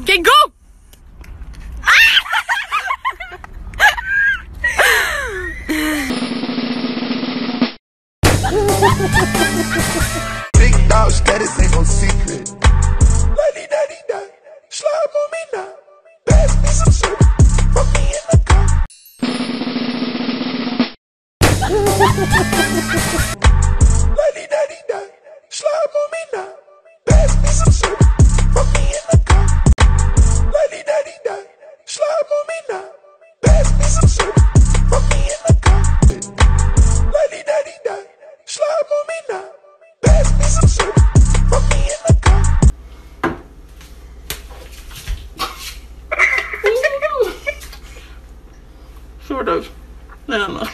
Okay, go! Big dog status ain't no secret. Lady daddy da, slide on me now. Pass me some syrup, fuck me in the car. Lady daddy da, slide on me now. Pass me some syrup, fuck me in the car. Lady daddy da, slide on me now. Pass me some syrup, fuck me in the car. Lady daddy da, slide on me now. Pass me some syrup, fuck me in the car. Sort of. I don't know.